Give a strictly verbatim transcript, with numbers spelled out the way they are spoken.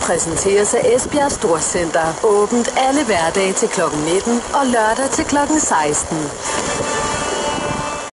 præsenteres af Esbjerg Storcenter. Åbent alle hverdage til klokken nitten og lørdag til klokken seksten.